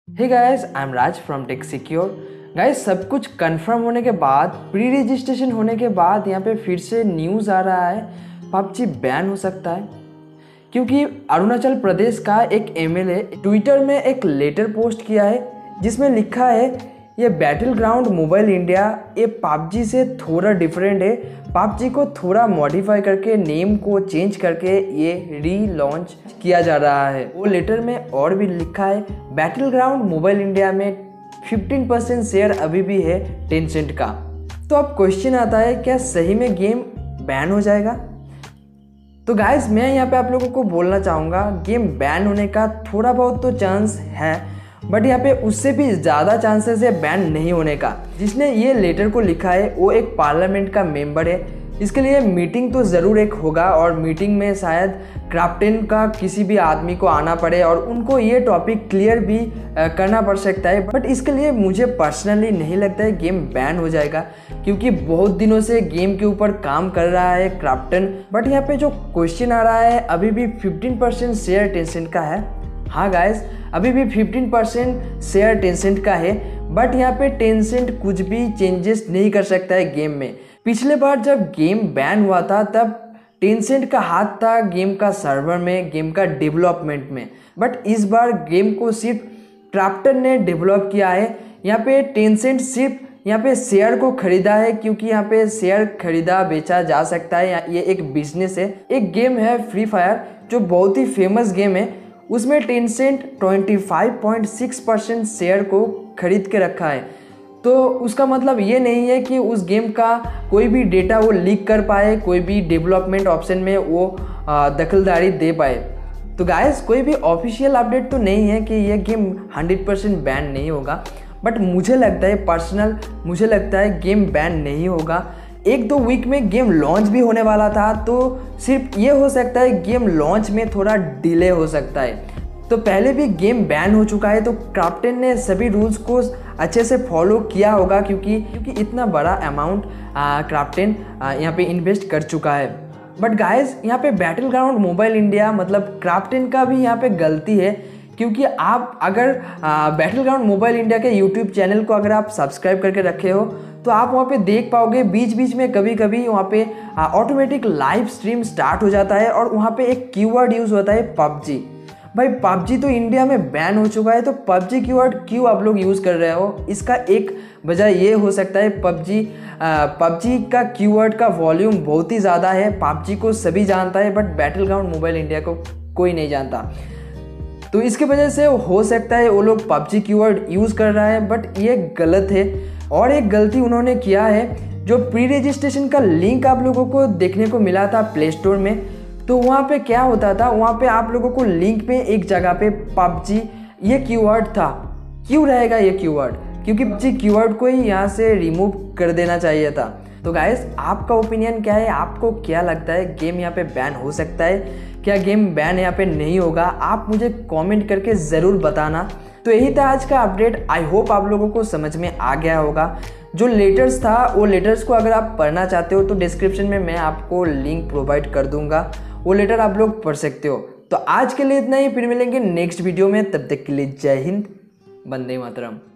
Hey guys, I am Raj from tech secure. Guys, सब कुछ confirm होने के बाद, प्री रजिस्ट्रेशन होने के बाद यहाँ पे फिर से न्यूज़ आ रहा है पबजी बैन हो सकता है। क्योंकि अरुणाचल प्रदेश का एक एमएलए ट्विटर में एक लेटर पोस्ट किया है जिसमें लिखा है ये बैटल ग्राउंड मोबाइल इंडिया ये पबजी से थोड़ा डिफरेंट है। पबजी को थोड़ा मॉडिफाई करके नेम को चेंज करके ये रीलॉन्च किया जा रहा है। वो लेटर में और भी लिखा है बैटल ग्राउंड मोबाइल इंडिया में 15% शेयर अभी भी है टेंसेंट का। तो अब क्वेश्चन आता है क्या सही में गेम बैन हो जाएगा? तो गाइस, मैं यहाँ पे आप लोगों को बोलना चाहूँगा गेम बैन होने का थोड़ा बहुत तो चांस है, बट यहाँ पे उससे भी ज़्यादा चांसेस है बैन नहीं होने का। जिसने ये लेटर को लिखा है वो एक पार्लियामेंट का मेंबर है। इसके लिए मीटिंग तो ज़रूर एक होगा और मीटिंग में शायद क्राफ्टन का किसी भी आदमी को आना पड़े और उनको ये टॉपिक क्लियर भी करना पड़ सकता है। बट इसके लिए मुझे पर्सनली नहीं लगता है गेम बैन हो जाएगा, क्योंकि बहुत दिनों से गेम के ऊपर काम कर रहा है क्राफ्टन। बट यहाँ पे जो क्वेश्चन आ रहा है अभी भी 15% शेयर टेंसेंट का है। हाँ गाइस, अभी भी 15% शेयर टेंसेंट का है, बट यहाँ पे टेंसेंट कुछ भी चेंजेस नहीं कर सकता है गेम में। पिछले बार जब गेम बैन हुआ था तब टेंसेंट का हाथ था गेम का सर्वर में, गेम का डेवलपमेंट में, बट इस बार गेम को सिर्फ क्राफ्टन ने डेवलप किया है। यहाँ पे टेंसेंट सिर्फ यहाँ पे शेयर को खरीदा है, क्योंकि यहाँ पे शेयर खरीदा बेचा जा सकता है, ये एक बिजनेस है। एक गेम है फ्री फायर जो बहुत ही फेमस गेम है, उसमें टेंसेंट 25.6% शेयर को खरीद के रखा है। तो उसका मतलब ये नहीं है कि उस गेम का कोई भी डेटा वो लीक कर पाए, कोई भी डेवलपमेंट ऑप्शन में वो दखलदारी दे पाए। तो गाइस, कोई भी ऑफिशियल अपडेट तो नहीं है कि ये गेम 100% बैन नहीं होगा, बट मुझे लगता है पर्सनल मुझे लगता है गेम बैन नहीं होगा। 1-2 वीक में गेम लॉन्च भी होने वाला था, तो सिर्फ ये हो सकता है गेम लॉन्च में थोड़ा डिले हो सकता है। तो पहले भी गेम बैन हो चुका है, तो क्राफ्टन ने सभी रूल्स को अच्छे से फॉलो किया होगा, क्योंकि इतना बड़ा अमाउंट क्राफ्टन यहाँ पे इन्वेस्ट कर चुका है। बट गाइस, यहाँ पे बैटल ग्राउंड मोबाइल इंडिया मतलब क्राफ्टन का भी यहाँ पे गलती है, क्योंकि आप अगर बैटल ग्राउंड मोबाइल इंडिया के यूट्यूब चैनल को अगर आप सब्सक्राइब करके रखे हो तो आप वहाँ पे देख पाओगे बीच बीच में कभी कभी वहाँ पे ऑटोमेटिक लाइव स्ट्रीम स्टार्ट हो जाता है और वहाँ पे एक कीवर्ड यूज़ होता है पबजी। भाई, पबजी तो इंडिया में बैन हो चुका है, तो पबजी कीवर्ड क्यों आप लोग यूज़ कर रहे हो? इसका एक वजह ये हो सकता है पबजी का कीवर्ड का वॉल्यूम बहुत ही ज़्यादा है। पबजी को सभी जानता है, but battle ground mobile India को कोई नहीं जानता। तो इसके वजह से हो सकता है वो लोग पबजी कीवर्ड यूज़ कर रहा है, बट ये गलत है। और एक गलती उन्होंने किया है, जो प्री रजिस्ट्रेशन का लिंक आप लोगों को देखने को मिला था प्ले स्टोर में, तो वहाँ पे क्या होता था, वहाँ पे आप लोगों को लिंक पे एक जगह पे पबजी ये कीवर्ड था। क्यों रहेगा ये कीवर्ड? क्योंकि पबजी कीवर्ड को ही यहाँ से रिमूव कर देना चाहिए था। तो गाइस, आपका ओपिनियन क्या है? आपको क्या लगता है गेम यहाँ पे बैन हो सकता है? क्या गेम बैन यहाँ पे नहीं होगा? आप मुझे कमेंट करके ज़रूर बताना। तो यही था आज का अपडेट। आई होप आप लोगों को समझ में आ गया होगा। जो लेटर्स था वो लेटर्स को अगर आप पढ़ना चाहते हो तो डिस्क्रिप्शन में मैं आपको लिंक प्रोवाइड कर दूंगा, वो लेटर आप लोग पढ़ सकते हो। तो आज के लिए इतना ही, फिर मिलेंगे नेक्स्ट वीडियो में। तब तक के लिए जय हिंद, वंदे मातरम।